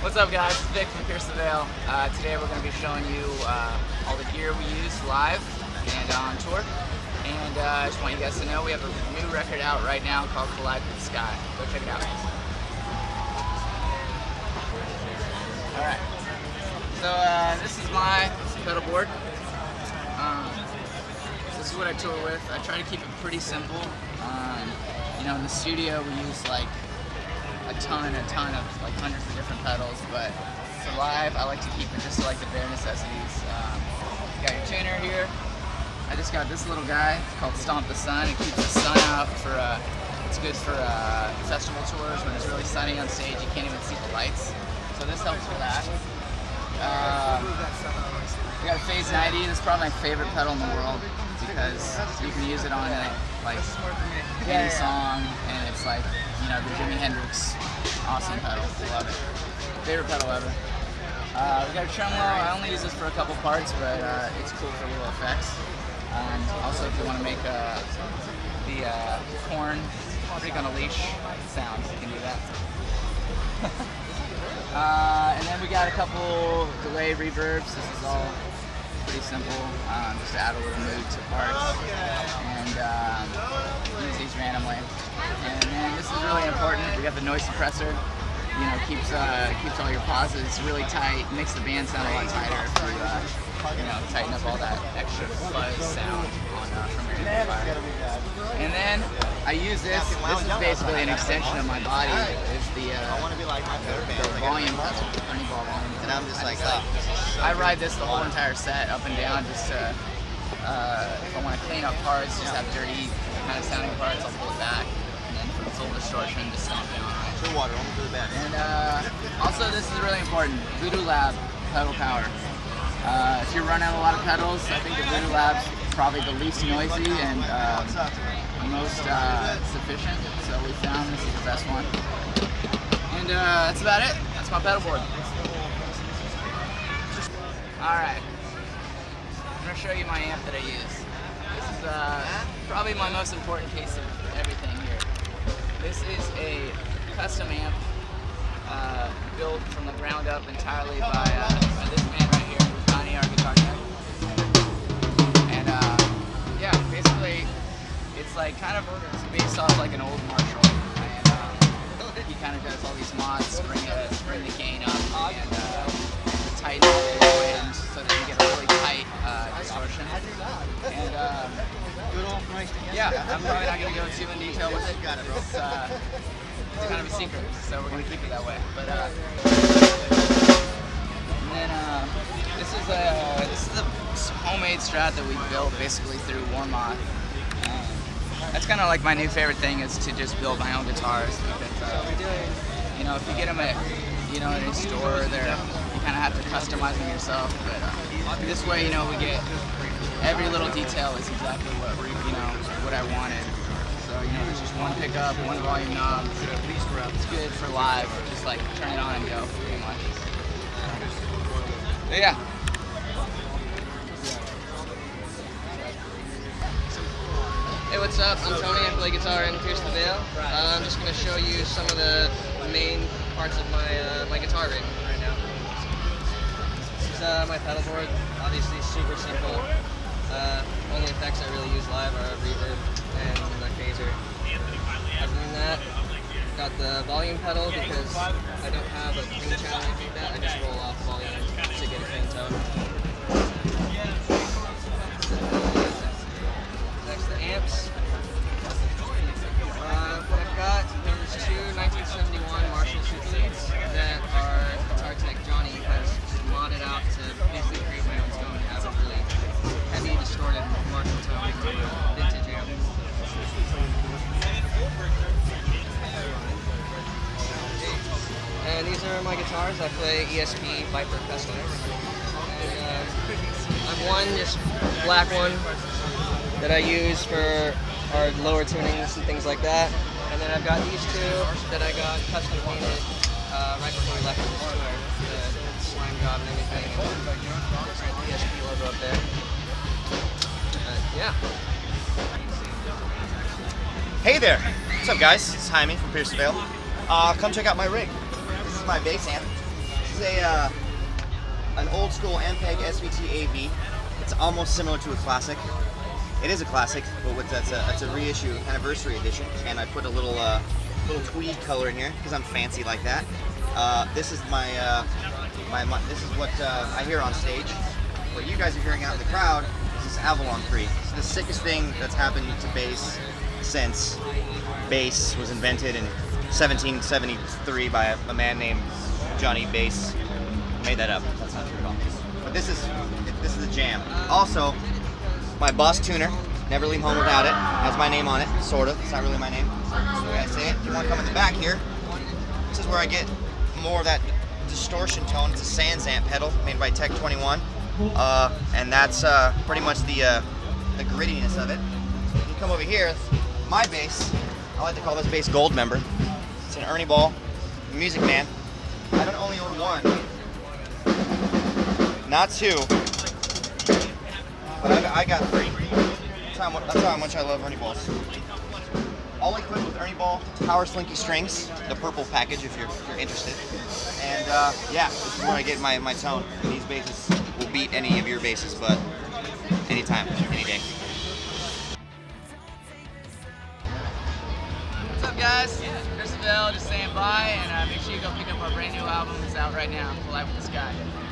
What's up, guys? It's Vic from Pierce the Veil. Today we're going to be showing you all the gear we use live and on tour. And I just want you guys to know we have a new record out right now called Collide with the Sky. Go check it out. Alright. So this is my pedal board. This is what I tour with. I try to keep it pretty simple. You know, in the studio we use like a ton of like hundreds of different pedals, but for live I like to keep it just to like the bare necessities. You got your tuner here. I just got this little guy. It's called Stomp the Sun. It keeps the sun out for it's good for festival tours when it's really sunny on stage. You can't even see the lights, so this helps with that. We got a Phase 90. This is probably my favorite pedal in the world because you can use it on like any song, and it's like, you know, the Jimi Hendrix awesome pedal. Love it. Favorite pedal ever. We got a tremolo. I only use this for a couple parts, but it's cool for little effects. And also, if you want to make the Korn Freak on a Leash sounds, you can do that. And then we got a couple delay reverbs. This is all pretty simple, just to add a little mood to parts, and use these randomly. And then this is really important. We got the noise suppressor. You know, keeps all your pauses really tight, makes the band sound a lot tighter if you know, tighten up all that extra fuzz sound from your amplifier. And then I use this. This is basically an extension of my body. It's the volume pedal, Ernie Ball volume. And I'm just like, I ride this the whole entire set up and down just to, if I want to clean up parts, just have dirty kind of sounding parts, I'll pull it back. And then for full distortion, just stomp down on it. water, almost to the back. And also, this is really important, Voodoo Lab pedal power. If you're running a lot of pedals, I think the Voodoo Lab's probably the least noisy and most sufficient. So we found this is the best one. And that's about it. That's my pedal board. Alright. I'm going to show you my amp that I use. This is probably my most important piece of everything here. This is a custom amp built from the ground up entirely by this man right here, Johnny, our guitar tech. And yeah, basically it's like kind of based off like an old Marshall. And he kind of does all these mods, bring the gain up and tighten it and so that you get a really tight distortion. And yeah, I'm probably not going to go too in detail with it. It's kind of a secret, so we're going to keep it that way. But and then this is the homemade Strat that we built basically through Warmoth. That's kind of like my new favorite thing, is to just build my own guitars. Because, you know, if you get them at a store, you kind of have to customize them yourself. But this way, you know, we get every little detail is exactly what I wanted. So, you know, there's just one pickup, one volume knob. It's good for live. Just like turn it on and go, pretty much. But yeah. Hey, what's up? I'm Tony. I play guitar in Pierce the Veil. I'm just going to show you some of the main parts of my guitar rig right now. This is my pedal board. Obviously super simple. Only effects I really use live are reverb and the phaser. Other than that, got the volume pedal because I don't have a clean channel or anything like that. I just roll off volume to get a clean tone. Next, the amps. I've got these two 1971 Marshall Superleads that our guitar tech Johnny has modded out to basically create my own tone. It has a really heavy, distorted Marshall tone to a vintage amp. And these are my guitars. I play ESP Viper Custom. And I've one, just black one, that I use for our lower tunings and things like that. And then I've got these two that I got custom painted right before we left for this tour. The slime job and everything. And the ESP logo up there. Yeah. Hey there! What's up, guys? It's Jaime from Pierce the Veil. Come check out my rig. This is my bass amp. is a an old school Ampeg SVT AV. It's almost similar to a classic. It is a classic, but it's a reissue anniversary edition, and I put a little tweed color in here because I'm fancy like that. This is this is what I hear on stage. What you guys are hearing out in the crowd is this Avalon Pre. It's the sickest thing that's happened to bass since bass was invented in 1773 by a man named Johnny Bass. I made that up. That's not true at all. But this is a jam. Also, my Boss tuner, never leave home without it, has my name on it, sort of. It's not really my name. That's the way I say it. If you want to come in the back here, this is where I get more of that distortion tone. It's a Sans amp pedal made by Tech 21, and that's pretty much the grittiness of it. You come over here, my bass. I like to call this bass Gold Member. It's an Ernie Ball Music Man. I don't only own one, not two, but I got three. That's how much I love Ernie Balls. All equipped with Ernie Ball Power Slinky strings, the purple package if you're interested. And yeah, this is where I get my tone. These basses will beat any of your basses, but anytime, any day. What's up, guys? Chris Avell, just saying bye, and make sure you go pick up our brand new album. It's out right now, Live with the Sky.